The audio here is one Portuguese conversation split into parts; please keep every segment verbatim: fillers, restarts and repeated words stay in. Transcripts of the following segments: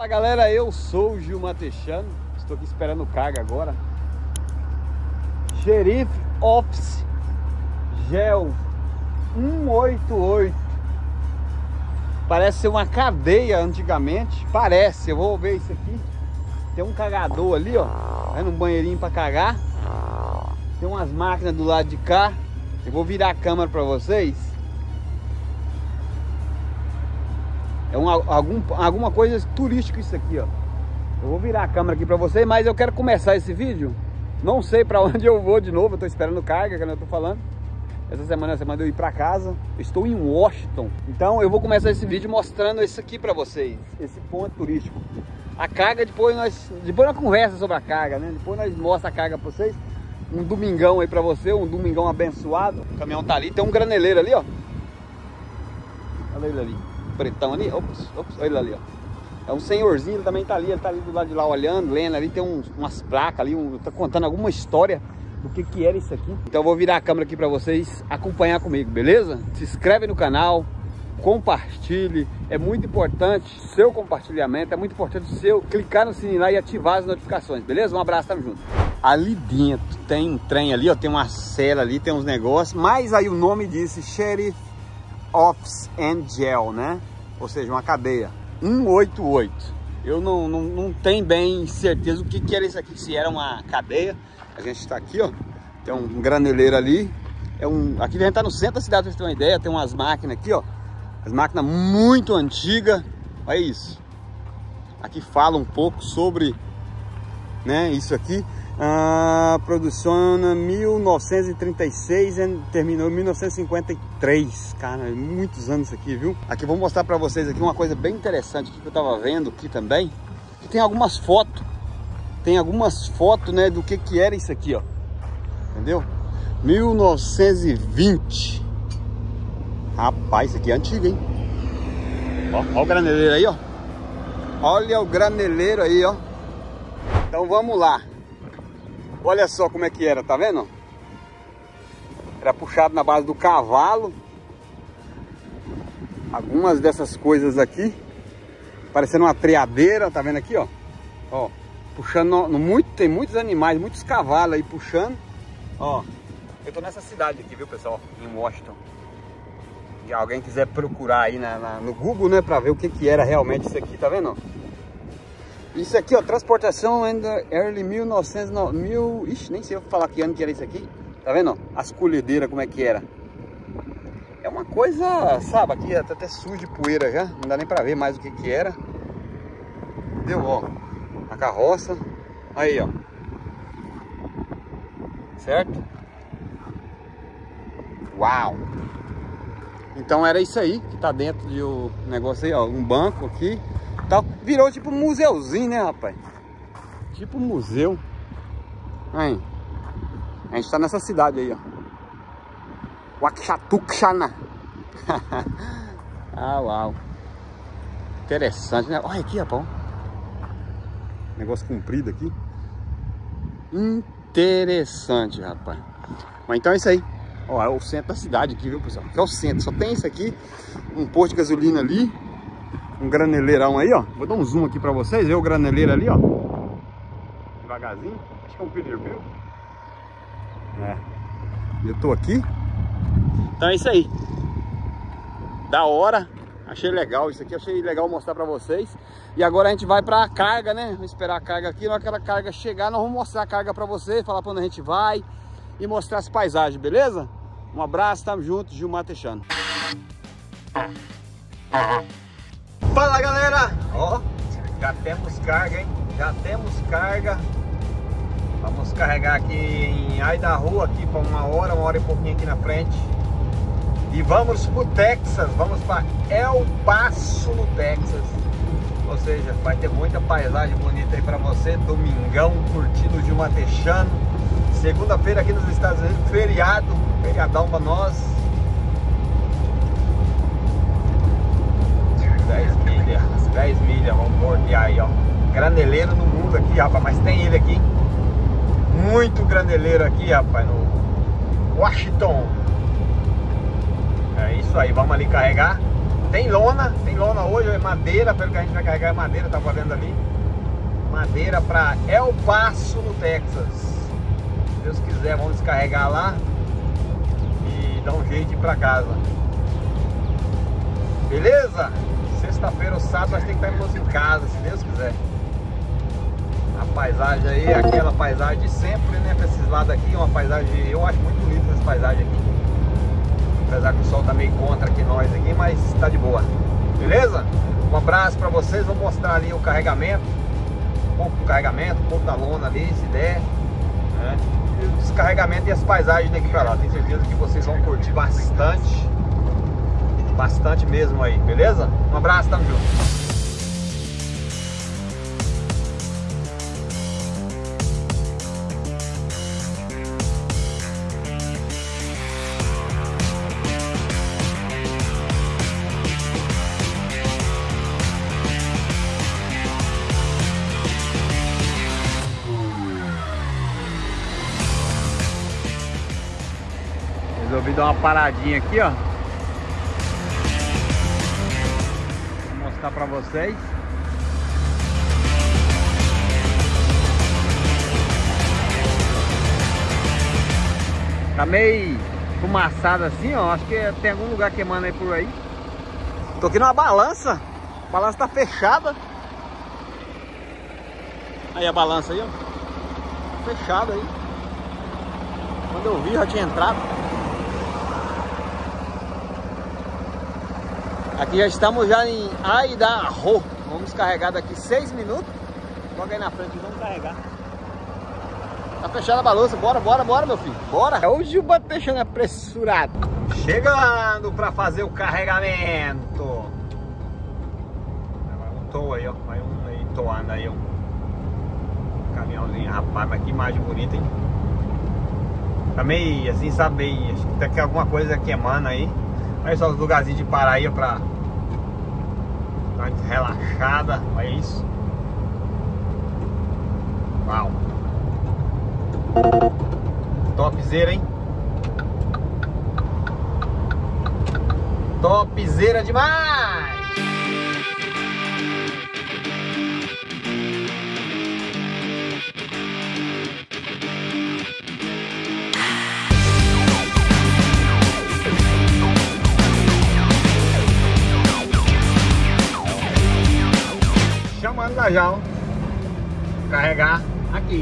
galera, eu sou o Gil Matechano. Estou aqui esperando carga agora. Sheriff Office Gel cento e oitenta e oito. Parece ser uma cadeia antigamente. Parece, eu vou ver isso aqui. Tem um cagador ali, ó. Vai num banheirinho para cagar. Tem umas máquinas do lado de cá. Eu vou virar a câmera para vocês. É um, algum, alguma coisa turística isso aqui, ó. Eu vou virar a câmera aqui pra vocês, mas eu quero começar esse vídeo. Não sei pra onde eu vou de novo, eu tô esperando carga, que eu tô falando. Essa semana é a semana de eu ir pra casa. Eu estou em Washington. Então eu vou começar esse vídeo mostrando isso aqui pra vocês. Esse ponto turístico. A carga, depois nós, depois nós conversa sobre a carga, né? Depois nós mostra a carga pra vocês. Um domingão aí pra você, um domingão abençoado. O caminhão tá ali, tem um graneleiro ali, ó. Olha ele ali. Pretão ali, ops, ops, olha ele ali, ó. É um senhorzinho, ele também tá ali, ele tá ali do lado de lá olhando, lendo ali, tem uns, umas placas ali, um, tá contando alguma história do que que era isso aqui. Então eu vou virar a câmera aqui pra vocês acompanhar comigo, beleza? Se inscreve no canal, compartilhe, é muito importante seu compartilhamento, é muito importante seu clicar no sininho lá e ativar as notificações, beleza? Um abraço, tamo junto. Ali dentro tem um trem ali, ó, tem uma cela ali, tem uns negócios, mas aí o nome disse Sheriff Office and Gel, né? Ou seja, uma cadeia. cento e oitenta e oito. Eu não, não, não tenho bem certeza o que, que era isso aqui, se era uma cadeia. A gente está aqui, ó. Tem um graneleiro ali. É um, aqui a gente está no centro da cidade, pra vocês terem uma ideia. Tem umas máquinas aqui, ó. As máquinas muito antigas. Olha isso. Aqui fala um pouco sobre, né, isso aqui. Ah, produção mil novecentos e trinta e seis e terminou em mil novecentos e cinquenta e três. Cara, muitos anos aqui, viu? Aqui vou mostrar pra vocês aqui uma coisa bem interessante que eu tava vendo aqui também. Que tem algumas fotos. Tem algumas fotos, né, do que que era isso aqui, ó. Entendeu? mil novecentos e vinte. Rapaz, isso aqui é antigo, hein? Ó, ó o graneleiro aí, ó. Olha o graneleiro aí, ó. Então vamos lá. Olha só como é que era, tá vendo? Era puxado na base do cavalo. Algumas dessas coisas aqui parecendo uma triadeira, tá vendo aqui, ó? Ó, puxando no, no muito, tem muitos animais, muitos cavalos aí puxando. Ó, eu tô nessa cidade aqui, viu, pessoal? Em Washington. E alguém quiser procurar aí na, na, no Google, né, pra ver o que que era realmente isso aqui, tá vendo? Isso aqui, ó, transportação ainda early mil e novecentos, mil, ixi, nem sei eu falar que ano que era isso aqui. Tá vendo, ó? As colhedeiras como é que era. É uma coisa, sabe, aqui tá até sujo de poeira já. Não dá nem pra ver mais o que que era. Deu, ó, a carroça. Aí, ó. Certo? Uau! Então era isso aí que tá dentro do negócio aí, ó. Um banco aqui. Tal. Virou tipo um museuzinho, né, rapaz? Tipo um museu. Aí. A gente tá nessa cidade aí, ó. Waxatuxana. Ah, uau. Interessante, né? Olha aqui, rapaz. Negócio comprido aqui. Interessante, rapaz. Mas então é isso aí. Ó, é o centro da cidade aqui, viu, pessoal? Aqui é o centro. Só tem isso aqui. Um posto de gasolina ali. Um graneleirão aí, ó. Vou dar um zoom aqui pra vocês. Ver o graneleiro ali, ó. Devagarzinho. Acho que é um Peterbilt. É. Eu tô aqui. Então é isso aí. Da hora. Achei legal isso aqui. Achei legal mostrar pra vocês. E agora a gente vai pra carga, né? Vamos esperar a carga aqui. Na hora que a carga chegar, nós vamos mostrar a carga pra vocês. Falar pra onde a gente vai. E mostrar as paisagens, beleza? Um abraço, tamo junto. Gil Matechano. Fala, galera, ó, já temos carga, hein? Já temos carga. Vamos carregar aqui em Idaho aqui para uma hora, uma hora e pouquinho aqui na frente. E vamos pro Texas, vamos para El Paso, no Texas. Ou seja, vai ter muita paisagem bonita aí para você. Domingão, curtindo o Gil Matechano. Segunda-feira aqui nos Estados Unidos, feriado, feriadão para nós. dez milhas, dez milhas, vamos bordear aí, ó. Graneleiro no mundo aqui, rapaz, mas tem ele aqui. Muito graneleiro aqui, rapaz, no Washington. É isso aí, vamos ali carregar. Tem lona, tem lona hoje, é madeira, pelo que a gente vai carregar é madeira, tá valendo ali. Madeira para El Paso, no Texas. Se Deus quiser, vamos descarregar lá e dar um jeito de ir pra casa. Beleza? Sexta-feira ou sábado nós temos que estar em casa, se Deus quiser. A paisagem aí, aquela paisagem de sempre, né? Pra esses lados aqui, uma paisagem, eu acho muito bonita essa paisagem aqui. Apesar que o sol tá meio contra aqui nós aqui, mas tá de boa. Beleza? Um abraço pra vocês, vou mostrar ali o carregamento. Um pouco do carregamento, um pouco da lona ali, se der, né? E o descarregamento e as paisagens daqui pra lá. Tenho certeza que vocês vão curtir bastante. Bastante mesmo aí, beleza? Um abraço, tamo junto. Resolvi dar uma paradinha aqui, ó. Vou mostrar pra vocês. Tá meio fumaçado assim, ó. Acho que tem algum lugar queimando aí por aí. Tô aqui numa balança. A balança tá fechada. Aí a balança aí, ó. Fechada aí. Quando eu vi, já tinha entrado. Aqui já estamos já em Idaho. Vamos descarregar daqui seis minutos. Logo aí na frente vamos carregar. Tá fechada a balança. Bora, bora, bora, meu filho. Bora. É o Juba deixando apressurado. Chegando para fazer o carregamento. Vai um toa aí, ó. Vai um aí toando aí, ó. Caminhãozinho, rapaz. Mas que imagem bonita, hein? Tá meio assim, sabe? Acho que tem alguma coisa queimando aí. Olha só os lugarzinhos de parar aí pra dar uma relaxada. Olha isso. Uau. Topzera, hein? Topzera demais! Chamando da Jal. Carregar aqui.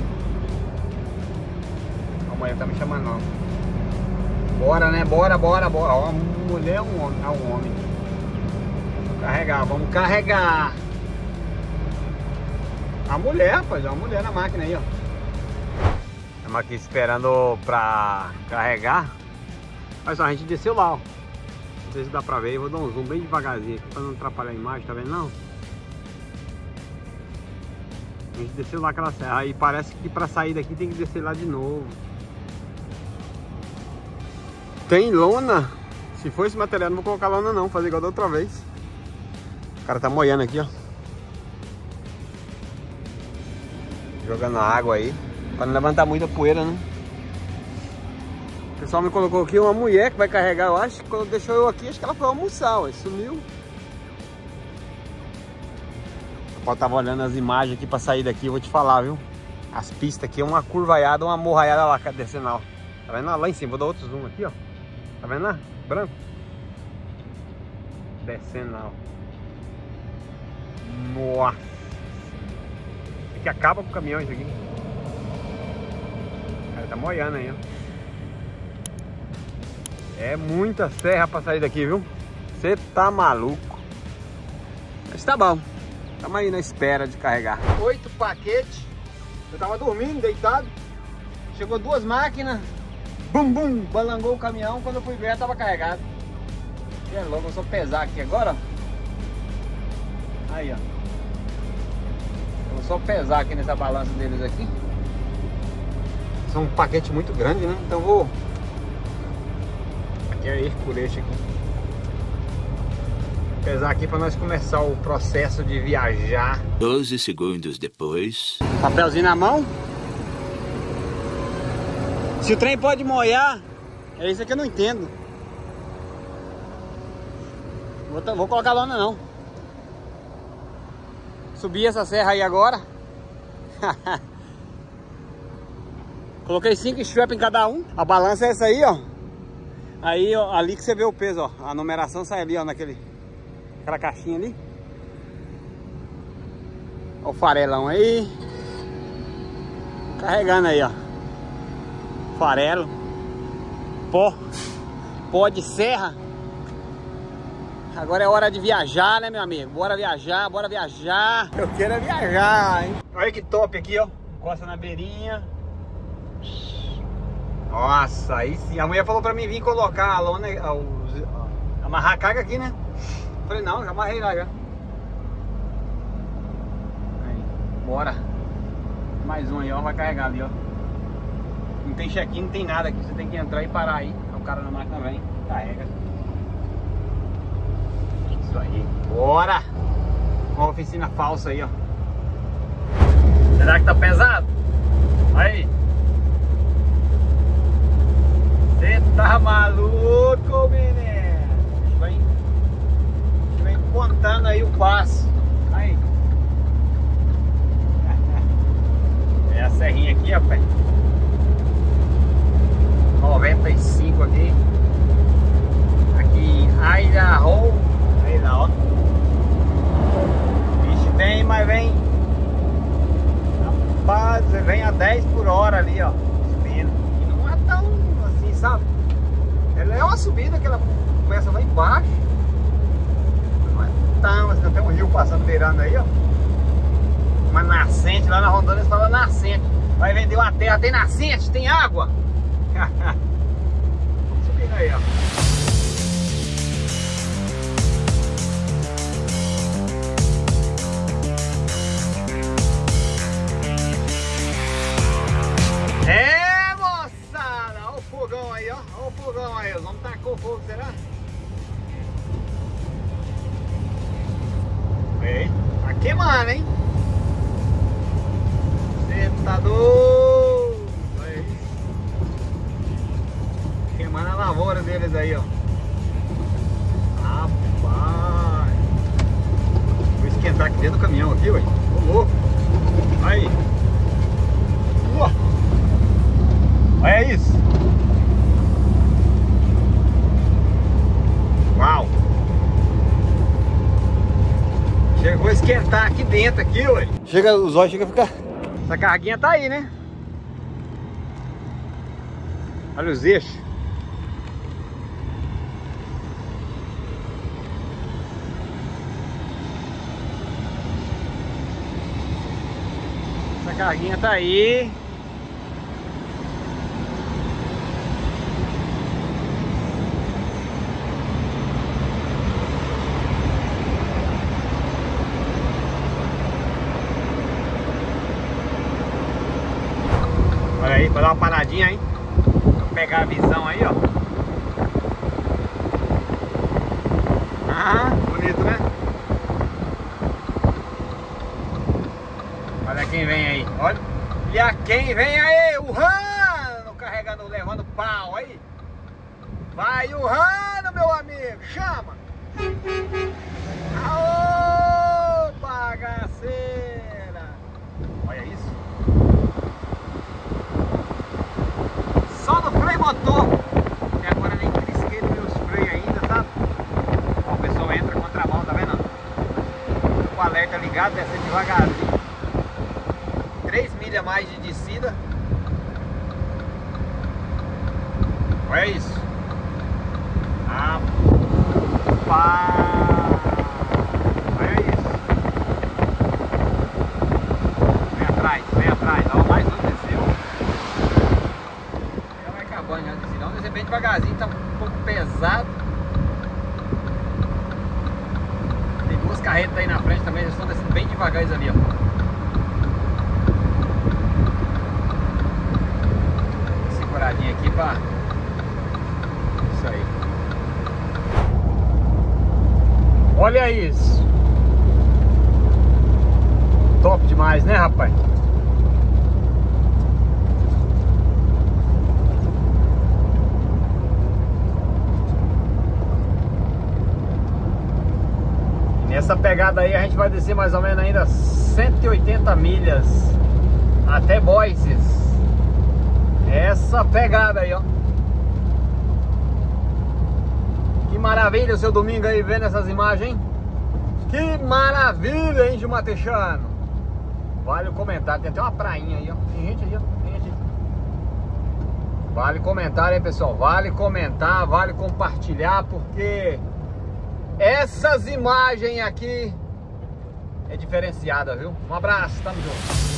A mulher tá me chamando não. Bora, né? Bora, bora, bora. Ó, uma mulher, um homem. Ah, um homem. Vamos carregar, vamos carregar. A mulher, rapaz. Uma mulher na máquina aí, ó. Estamos aqui esperando pra carregar. Olha só, a gente desceu lá, ó. Não sei se dá pra ver. Eu vou dar um zoom bem devagarzinho aqui pra não atrapalhar a imagem, tá vendo não? A gente desceu lá aquela serra. Aí parece que pra sair daqui tem que descer lá de novo. Tem lona. Se for esse material, não vou colocar lona não. Vou fazer igual da outra vez. O cara tá molhando aqui, ó. Jogando água aí. Pra não levantar muita poeira, né? O pessoal me colocou aqui uma mulher que vai carregar, eu acho. Quando deixou eu aqui, acho que ela foi almoçar, ó. Sumiu. Eu tava olhando as imagens aqui pra sair daqui, eu vou te falar, viu? As pistas aqui, uma curvaiada, uma morraiada lá, descendo lá, ó. Tá vendo lá em cima? Vou dar outro zoom aqui, ó. Tá vendo lá? Branco. Descendo lá, ó. Nossa. É que acaba com o caminhão isso aqui. O cara tá molhando aí, ó. É muita serra pra sair daqui, viu? Você tá maluco. Mas tá bom. Estamos aí na espera de carregar. Oito paquetes. Eu tava dormindo, deitado. Chegou duas máquinas. Bum, bum, balangou o caminhão. Quando eu fui ver, tava carregado. É louco, eu só pesar aqui agora. Aí, ó. Eu vou só pesar aqui nessa balança deles aqui. São um paquete muito grande, né? Então vou... Aqui é eixo por eixo aqui. Pesar aqui para nós começar o processo de viajar. doze segundos depois. Papelzinho na mão. Se o trem pode molhar, é isso que eu não entendo. Vou, vou colocar lona não. Subi essa serra aí agora. Coloquei cinco straps em cada um. A balança é essa aí, ó. Aí, ó, ali que você vê o peso, ó. A numeração sai ali, ó, naquele... Aquela caixinha ali. Ó o farelão aí. Carregando aí, ó. Farelo. Pó. Pó de serra. Agora é hora de viajar, né, meu amigo? Bora viajar, bora viajar. Eu quero é viajar, hein? Olha que top aqui, ó. Encosta na beirinha. Nossa, aí sim. A mulher falou pra mim vir colocar a lona, a, a, amarrar a carga aqui, né? Falei, não, já amarrei lá já. Aí, bora. Mais um aí, ó. Vai carregar ali, ó. Não tem check-in, não tem nada aqui. Você tem que entrar e parar aí. O cara na máquina vem, carrega. Isso aí. Bora! Uma oficina falsa aí, ó. Será que tá pesado? Aí. Você tá maluco, menino? Deixa eu ir. Deixa eu ir contando aí o passo. Aí. É a serrinha aqui, ó, pai. noventa e cinco aqui. Aqui em Idaho. Aí lá, ó. Vixe, vem, mas vem. Rapaz, vem a dez por hora ali, ó. Subindo. E não é tão assim, sabe? Ela é uma subida que ela começa lá embaixo. Não é tão assim, tem um rio passando beirando aí, ó. Uma nascente, lá na Rondônia eles falam nascente. Vai vender uma terra, tem nascente, tem água. Subindo aí, ó. É, moçada! Olha o fogão aí, ó. Olha o fogão aí. Vamos tacar o fogo, será? Ei, tá queimando, hein? Você tá doido? Olha isso. Queimando a lavoura deles aí, ó. Rapaz. Vou esquentar aqui dentro do caminhão aqui, ué. Ô louco. Aí. Uau. Olha isso. Uau. Chegou a esquentar aqui dentro, aqui, ué. Chega, os olhos chegam a ficar... Essa carguinha tá aí, né? Olha os eixos. Essa carguinha tá aí. Olha aí, vou dar uma paradinha aí. Vou pegar a visão aí, ó. Ah, bonito, né? Olha quem vem aí. Olha, olha quem vem aí. O Rano carregando, levando pau aí. Vai o Rano, meu amigo. Chama. Aô, bagaceira. Olha isso. Só no freio motor. E agora nem trisquei nos meus freios ainda, tá? Ó, o pessoal entra contra a mão, tá vendo? Com o alerta ligado, desce devagarzinho. três milhas a mais de descida. Olha isso. Rapaz. Olha isso. Vem atrás, vem atrás. Ó, mais um desceu. Já vai acabando, já desceu. Não, descer bem devagarzinho, tá um pouco pesado. Tem duas carretas aí na frente também, eles estão descendo bem devagar ali, ó. Seguradinha aqui pra... Isso aí. Olha isso. Top demais, né, rapaz? Essa pegada aí a gente vai descer mais ou menos ainda cento e oitenta milhas até Boise. Essa pegada aí, ó. Que maravilha o seu domingo aí vendo essas imagens, hein? Que maravilha, hein, Jumatechano? Vale o comentário, tem até uma prainha aí, ó. Tem gente aí, ó. Tem gente aí. Vale comentar, hein, pessoal? Vale comentar, vale compartilhar, porque essas imagens aqui é diferenciada, viu? Um abraço, tamo junto.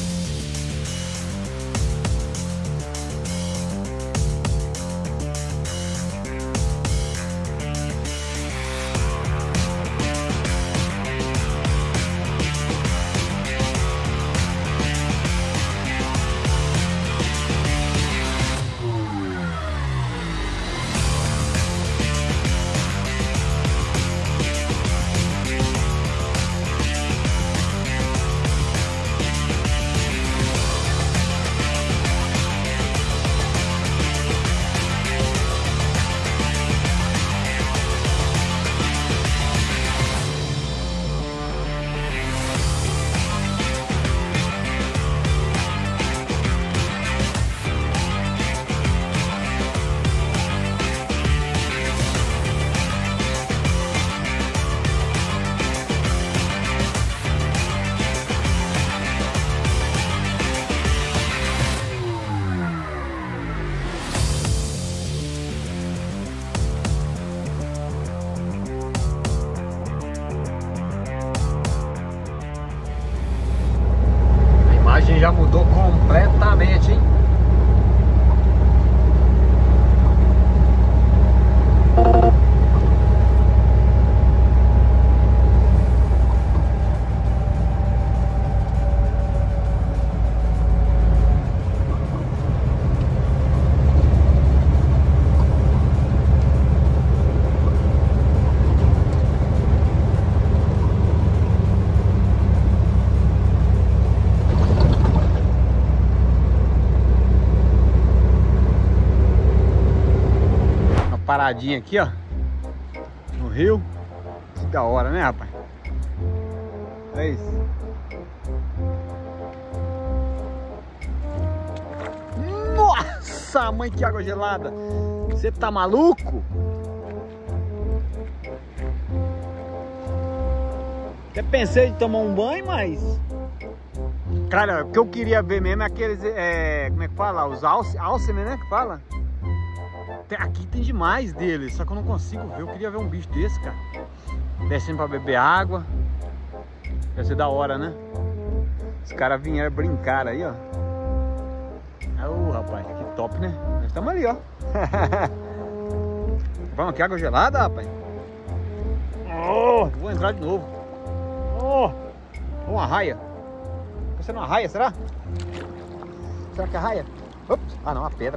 Já mudou completamente, hein? Paradinha aqui, ó, no rio. Que da hora, né, rapaz? É isso. Nossa, mãe, que água gelada! Você tá maluco? Até pensei em tomar um banho, mas... Cara, o que eu queria ver mesmo é aqueles... É, como é que fala? Os alce, alcemen, né? Que fala? Aqui tem demais deles, só que eu não consigo ver. Eu queria ver um bicho desse, cara. Descendo pra beber água. Deve ser da hora, né? Os caras vieram brincar aí, ó. Ô, oh, rapaz, que top, né? Nós estamos ali, ó. Vamos aqui, água gelada, rapaz. Oh, vou entrar de novo. Oh, uma raia. Tá sendo uma raia, será? Será que é raia? Ups. Ah, não, uma pedra.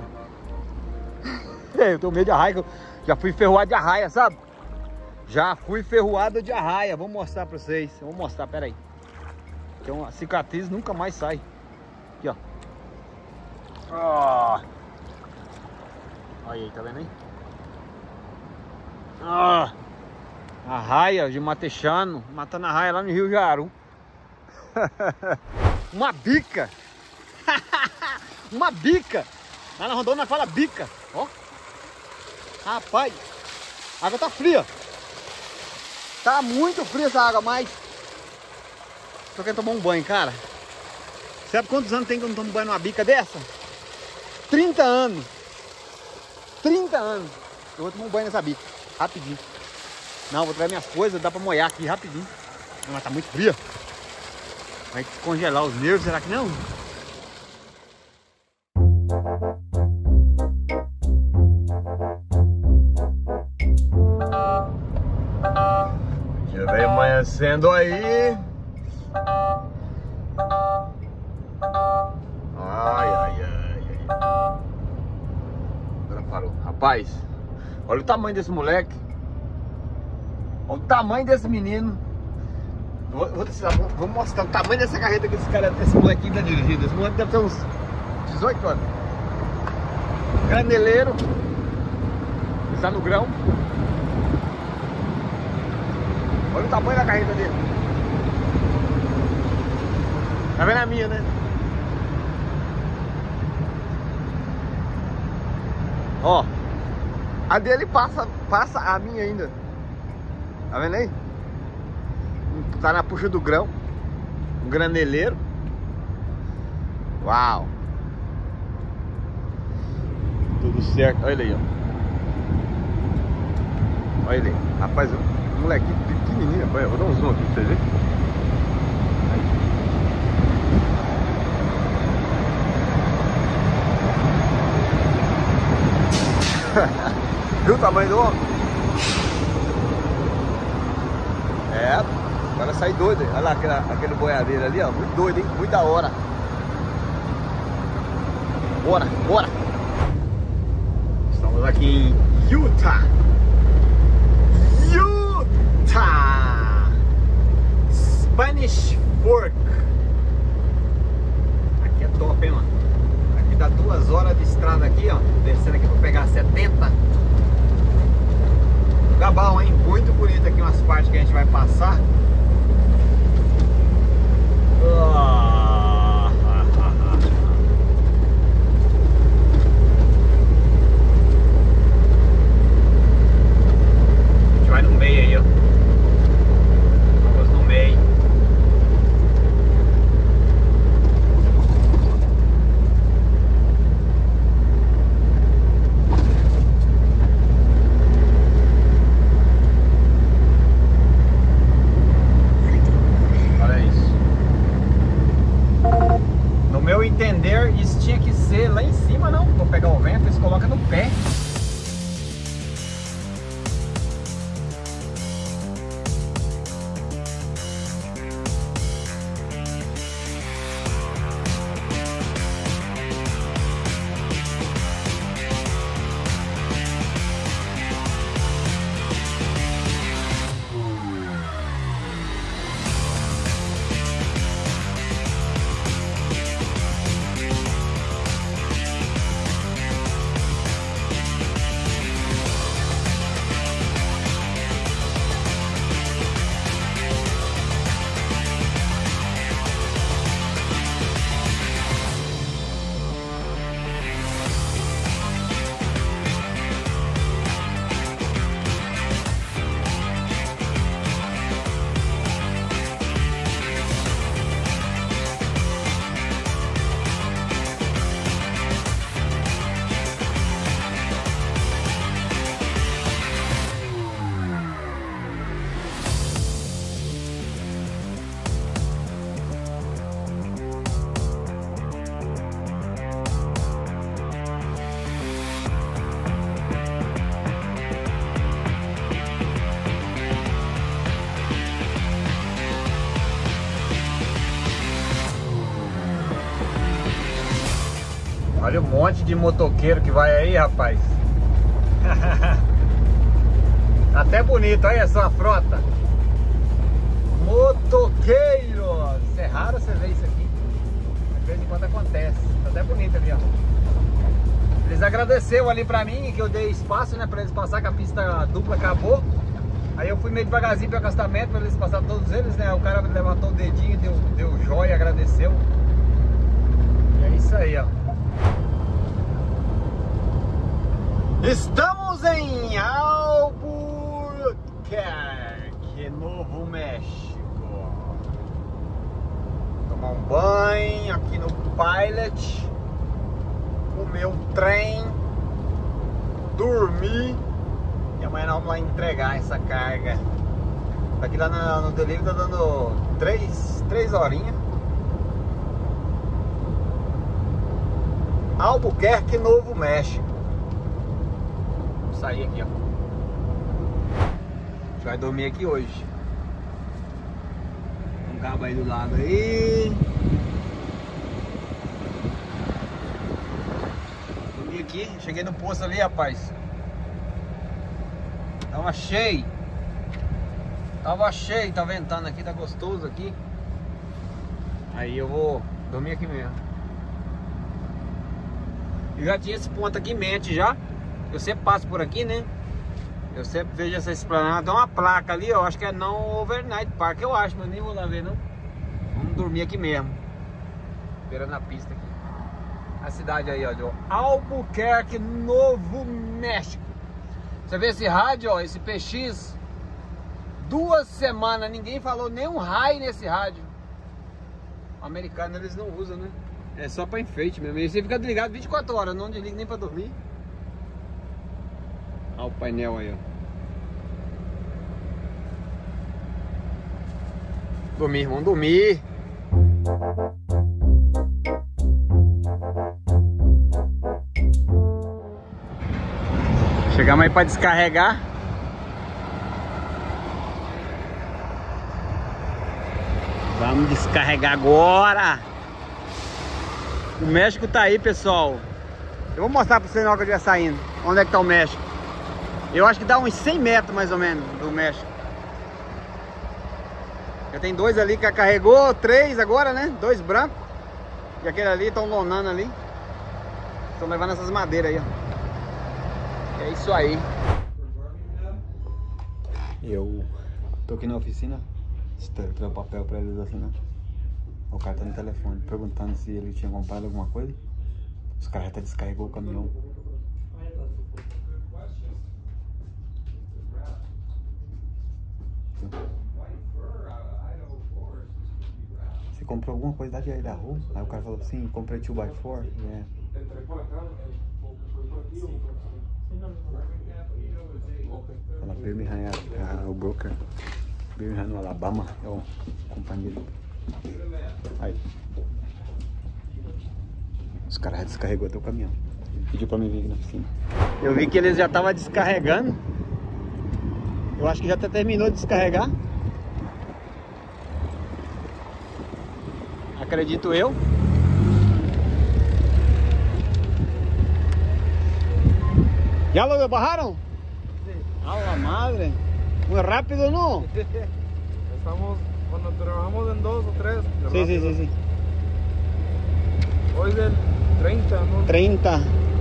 Eu tenho medo de arraia, já fui ferroado de arraia, sabe? Já fui ferroado de arraia. Vou mostrar pra vocês. Eu vou mostrar, pera aí. Tem uma cicatriz, nunca mais sai. Aqui, ó. Oh. Olha aí, tá vendo aí? Ah. Arraia de Matechano, matando arraia lá no Rio Jaru. Uma bica. Uma bica. Lá na Rondônia fala bica, ó. Rapaz, a água tá fria. Tá muito fria essa água, mas tô querendo tomar um banho, cara. Sabe quantos anos tem que eu não tomo banho numa bica dessa? trinta anos. trinta anos. Eu vou tomar um banho nessa bica, rapidinho. Não, vou trazer minhas coisas, dá pra molhar aqui rapidinho. Não, mas tá muito fria. Vai descongelar os nervos, será que não? Já vem amanhecendo aí. Ai, ai, ai, ai. Agora parou. Rapaz, olha o tamanho desse moleque. Olha o tamanho desse menino. Vou, vou, vou, vou mostrar o tamanho dessa carreta que esse cara, esse molequinho tá dirigindo. Esse moleque deve ter uns dezoito anos. Graneleiro. Está no grão. Olha Olha o tamanho da carreta dele. Tá vendo a minha, né? Ó, a dele passa, passa a minha ainda. Tá vendo aí? Tá na puxa do grão. Um graneleiro. Uau. Tudo certo. Olha ele aí, ó. Olha ele aí. Rapaz, o moleque pequenininho. Rapaz. Eu vou dar um zoom aqui pra vocês verem. Viu o tamanho do homem? É, o cara sai doido. Olha lá aquele, aquele boiadeiro ali, ó. Muito doido, hein? Muito da hora. Bora, bora. Estamos aqui em Utah. Utah. Spanish Fork. Aqui é top, hein, mano? Aqui dá duas horas de estrada aqui, ó. Descendo aqui pra pegar setenta. Lugar bom, hein? Muito bonito aqui umas partes que a gente vai passar. Ah, ah, ah, ah. A gente vai no meio aí, ó. Vamos no meio. Entender, isso tinha que ser lá em cima, não. Vou pegar o vento, eles colocam no pé. Olha o monte de motoqueiro que vai aí, rapaz. Até bonito, olha só a frota. Motoqueiros. É raro você ver isso aqui. De vez em quando acontece. Tá até bonito ali, ó. Eles agradeceram ali pra mim que eu dei espaço, né, pra eles passar, que a pista dupla acabou. Aí eu fui meio devagarzinho pro acostamento pra eles passarem todos eles, né. O cara levantou o dedinho, deu, deu joia, agradeceu. E é isso aí, ó. Estamos em Albuquerque, Novo México. Tomar um banho aqui no Pilot, comer um trem, dormir e amanhã nós vamos lá entregar essa carga. Aqui lá no, no delivery tá dando três, três horinhas. Albuquerque, Novo México. Sair aqui, ó. A gente vai dormir aqui hoje. Um cabo aí do lado aí. Dormi aqui, cheguei no posto ali, rapaz. Tava cheio. Tava cheio, tá ventando aqui, tá gostoso aqui. Aí eu vou dormir aqui mesmo. Eu já tinha esse ponto aqui em mente já. Eu sempre passo por aqui, né? Eu sempre vejo essa esplanada, tem uma placa ali, ó, acho que é não overnight park, eu acho, mas nem vou lá ver não. Vamos dormir aqui mesmo. Beirando a pista aqui. A cidade aí, ó, de Albuquerque, Novo México. Você vê esse rádio, ó, esse P X, duas semanas, ninguém falou nem um raio nesse rádio. O americano eles não usam, né? É só pra enfeite mesmo. E você fica desligado vinte e quatro horas, não desliga nem pra dormir. Olha o painel aí, ó. Dormir, vamos dormir. Chegamos aí para descarregar. Vamos descarregar agora. O México tá aí, pessoal. Eu vou mostrar para vocês na hora que eu estiver saindo. Onde é que tá o México? Eu acho que dá uns cem metros mais ou menos do México. Já tem dois ali que carregou, três agora, né? Dois brancos. E aquele ali estão lonando ali. Estão levando essas madeiras aí, ó. É isso aí. Eu tô aqui na oficina, trago papel pra eles assinar. O cara tá no telefone perguntando se ele tinha comprado alguma coisa. Os caras até descarregou o caminhão. Você comprou alguma coisa aí da rua? Aí o cara falou assim, comprei two by four. Yeah. Fala Birmingham é, é o broker. Birmingham no Alabama é o companheiro. Aí. Os caras já descarregou até o caminhão. Pediu pra mim vir aqui na piscina. Eu vi que eles já estavam descarregando. Eu acho que já até terminou de descarregar. Acredito eu. ¿Ya lo bajaron? Sí. A la madre. Muy rápido, ¿no? Estamos, cuando trabajamos en dos o tres. Sí, sí, sí, sí. Hoy del treinta, ¿no? treinta.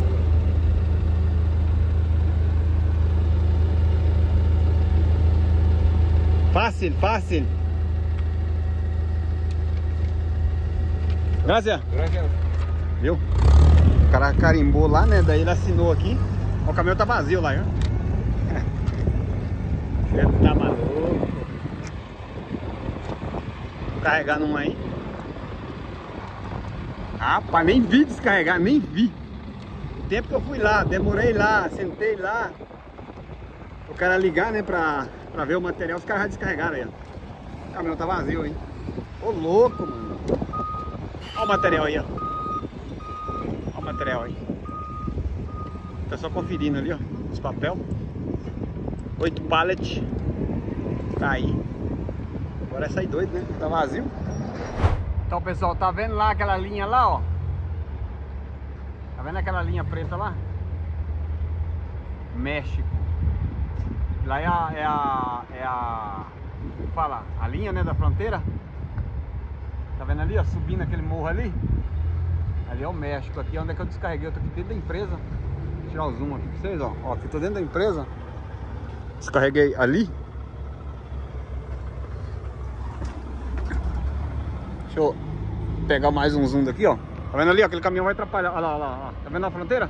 Fácil, fácil. Gracias. Gracias. Viu? O cara carimbou lá, né? Daí ele assinou aqui. O caminhão tá vazio lá, viu? Você tá maluco. Vou carregar numa aí. Rapaz, nem vi descarregar, nem vi. O tempo que eu fui lá, demorei lá, sentei lá. O cara ligar, né, pra, pra ver o material, os caras já descarregaram aí, ó. O caminhão tá vazio, hein? Ô louco, mano. Olha o material aí, ó. Olha o material aí. Tá só conferindo ali, ó. Os papel. Oito pallets. Tá aí. Agora é sair doido, né? Tá vazio. Então, pessoal, tá vendo lá aquela linha lá, ó? Tá vendo aquela linha preta lá? México. Lá é a... É a... É a... Como fala? A linha, né, da fronteira. Tá vendo ali, ó? Subindo aquele morro ali. Ali é o México. Aqui é onde é que eu descarreguei. Eu tô aqui dentro da empresa. Vou tirar o zoom aqui pra vocês, ó. Ó, aqui tô dentro da empresa. Descarreguei ali. Deixa eu pegar mais um zoom daqui, ó. Tá vendo ali, ó? Aquele caminhão vai atrapalhar. Olha lá, olha lá, ó. Tá vendo a fronteira?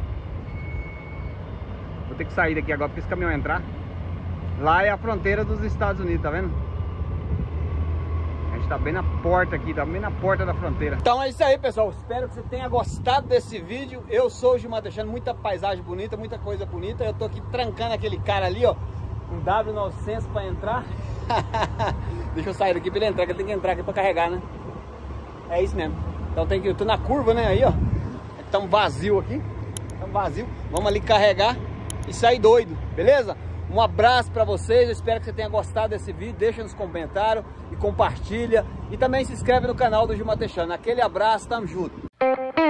Vou ter que sair daqui agora porque esse caminhão vai entrar. Lá é a fronteira dos Estados Unidos, tá vendo? A gente tá bem na porta aqui, tá bem na porta da fronteira. Então é isso aí, pessoal. Espero que você tenha gostado desse vídeo. Eu sou o Gilmar, deixando muita paisagem bonita, muita coisa bonita. Eu tô aqui trancando aquele cara ali, ó, um W novecentos pra entrar. Deixa eu sair daqui pra ele entrar, que ele tem que entrar aqui pra carregar, né? É isso mesmo. Então tem que... Eu tô na curva, né? Aí, ó. Estamos vazio aqui. Estamos vazio. Vamos ali carregar e sair doido, beleza? Um abraço pra vocês, eu espero que você tenha gostado desse vídeo. Deixa nos comentários e compartilha. E também se inscreve no canal do Gilmar Techano. Aquele abraço, tamo junto.